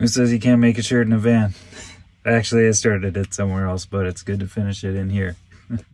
Who says you can't make a shirt in a van? Actually, I started it somewhere else, but it's good to finish it in here.